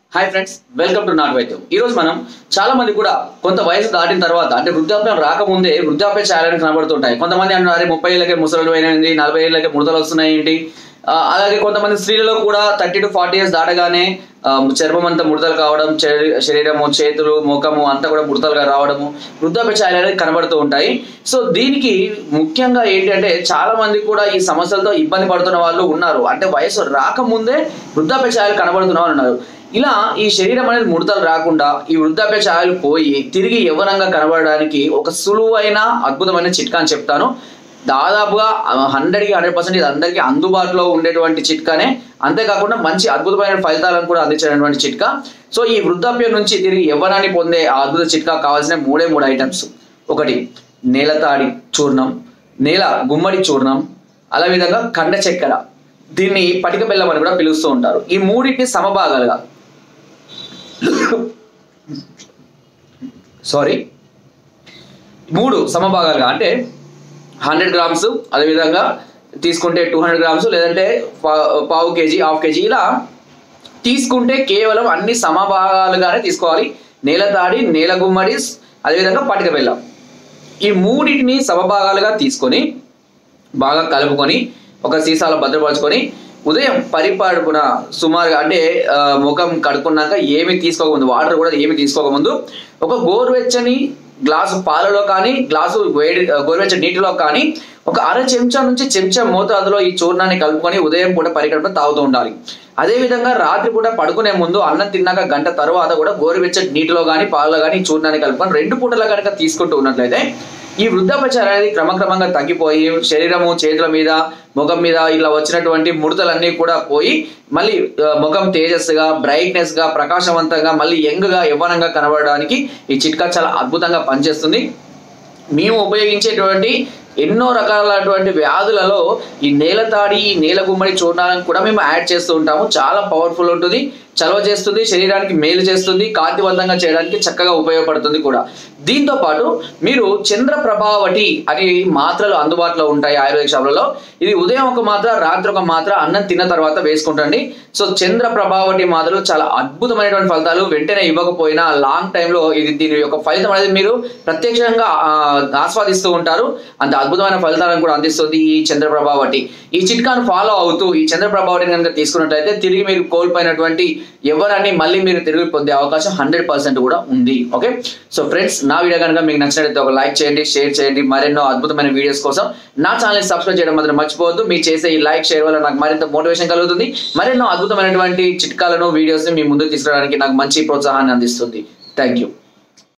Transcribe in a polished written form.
Hi friends, welcome to నాట్ వైద్యం. ఈ రోజు మనం చాలా మంది కూడా కొంత వయసు దాటిన తర్వాత అంటే వృద్ధాప్యం రాకముందే వృద్ధాప్య ఛాయలను కనబడుతుంటాయి. కొంతమంది అంటున్నారు 30 ఏళ్ళకే ముసలు అయినది, 40 ఏళ్ళకే ముడతలు వస్తున్నాయి ఏంటి. అలాగే కొంతమంది స్త్రీలలో కూడా 30 to 40 years దాటగానే చర్మం అంతా ముడతలు కావడం, శరీరము, చేతులు, ముఖము అంతా కూడా ముడతలుగా రావడము, వృద్ధాప్య ఛాయలు అనేది కనబడుతూ ఉంటాయి. సో దీనికి ముఖ్యంగా ఏంటంటే చాలా మంది కూడా ఈ సమస్యలతో ఇబ్బంది పడుతున్న వాళ్ళు ఉన్నారు. అంటే వయసు రాకముందే వృద్ధాప్య ఛాయలు కనబడుతున్న వాళ్ళు ఉన్నారు. ఇలా ఈ శరీరం అనేది ముడతలు రాకుండా ఈ వృద్ధాప్య ఛాయలు పోయి తిరిగి యవ్వనంగా కనబడడానికి ఒక సులువైన అద్భుతమైన చిట్కా అని చెప్తాను. దాదాపుగా 100కి 100% ఇది అందరికీ అందుబాటులో ఉండేటువంటి చిట్కానే. అంతేకాకుండా మంచి అద్భుతమైన ఫలితాలను కూడా అందించేటువంటి చిట్కా. సో ఈ వృద్ధాప్యం నుంచి తిరిగి యవ్వనాన్ని పొందే ఆ అద్భుత చిట్కా కావాల్సిన మూడే ఐటమ్స్. ఒకటి నేలతాడి చూర్ణం, నేల గుమ్మడి చూర్ణం, అలా విధంగా కండ చక్కెర, దీన్ని పటిక బెల్లం అని కూడా పిలుస్తూ ఉంటారు. ఈ మూడింటిని సమభాగాలుగా 3 సమభాగాలుగా అంటే 100 grams, అదేవిధంగా తీసుకుంటే 200 grams, లేదంటే పావు కేజీ, హాఫ్ కేజీ, ఇలా తీసుకుంటే కేవలం అన్ని సమభాగాలుగానే తీసుకోవాలి. నేలతాడి, నేల గుమ్మడి, అదేవిధంగా పటిక బెల్లం, ఈ మూడింటిని సమభాగాలుగా తీసుకొని బాగా కలుపుకొని ఒక సీసాలో భద్రపరచుకొని ఉదయం పరిపాడుకున సుమారుగా అంటే ముఖం కడుక్కున్నాక ఏమి తీసుకోకముందు, వాటర్ కూడా ఏమి తీసుకోకముందు ఒక గోరువెచ్చని గ్లాసు పాలలో కానీ గ్లాసు గోరువెచ్చని నీటిలో కానీ ఒక అర చెంచా నుంచి చెంచా మోతాదులో ఈ చూర్ణాన్ని కలుపుకొని ఉదయం పూట పరికల్పన తాగుతూ ఉండాలి. అదేవిధంగా రాత్రి పూట పడుకునే ముందు అన్నం తిన్నాక గంట తర్వాత కూడా గోరువెచ్చని నీటిలో కానీ పాలలో కానీ ఈ చూర్ణాన్ని కలుపుకొని 2 పూటల కనుక తీసుకుంటూ ఉన్నట్లయితే ఈ వృద్ధాప్య ఛాయ అనేది క్రమక్రమంగా తగ్గిపోయి శరీరము, చేతుల మీద, ముఖం మీద ఇలా వచ్చినటువంటి ముడతలన్నీ కూడా పోయి మళ్ళీ ముఖం తేజస్సుగా, బ్రైట్నెస్ గా, ప్రకాశవంతంగా, మళ్ళీ యంగ్ గా, యవ్వనంగా కనబడడానికి ఈ చిట్కా చాలా అద్భుతంగా పనిచేస్తుంది. మేము ఉపయోగించేటువంటి ఎన్నో రకాలైనటువంటి వ్యాధులలో ఈ నేలతాడి, ఈ నేల గుమ్మడి చూర్ణాలను కూడా మేము యాడ్ చేస్తూ ఉంటాము. చాలా పవర్ఫుల్ ఉంటుంది, చలవ చేస్తుంది, శరీరానికి మేలు చేస్తుంది, కాంతివంతంగా చేయడానికి చక్కగా ఉపయోగపడుతుంది కూడా. దీంతో పాటు మీరు చంద్ర ప్రభావటి అని మాత్రలు అందుబాటులో ఉంటాయి ఆయుర్వేద షాపులలో. ఇది ఉదయం ఒక మాత్ర, రాత్రి ఒక మాత్ర అన్నం తిన్న తర్వాత వేసుకుంటండి. సో చంద్ర ప్రభావటి మాత్రలు చాలా అద్భుతమైనటువంటి ఫలితాలు. వెంటనే ఇవ్వకపోయినా లాంగ్ టైంలో దీని యొక్క ఫలితం అనేది మీరు ప్రత్యక్షంగా ఆస్వాదిస్తూ ఉంటారు. అంత అద్భుతమైన ఫలితాలను కూడా అందిస్తుంది ఈ చంద్ర ప్రభావటి. ఈ చిట్కాను ఫాలో అవుతూ ఈ చంద్ర ప్రభావటిని కనుక తీసుకున్నట్లయితే తిరిగి మీరు కోల్పోయినటువంటి యవ్వనాన్ని మళ్ళీ మీరు తిరిగి పొందే అవకాశం 100% కూడా ఉంది. ఓకే, సో ఫ్రెండ్స్, నా వీడియో కనుక మీకు నచ్చినట్లయితే ఒక లైక్ చేయండి, షేర్ చేయండి. మరెన్నో అద్భుతమైన వీడియోస్ కోసం నా ఛానల్ సబ్స్క్రైబ్ చేయడం మాత్రం మర్చిపోవద్దు. మీరు చేసే ఈ లైక్, షేర్ వల్ల నాకు మరింత మోటివేషన్ కలుగుతుంది. మరెన్నో అద్భుతమైనటువంటి చిట్కాలను, వీడియోస్ మీ ముందుకు తీసుకురావడానికి నాకు మంచి ప్రోత్సాహాన్ని అందిస్తుంది. Thank you.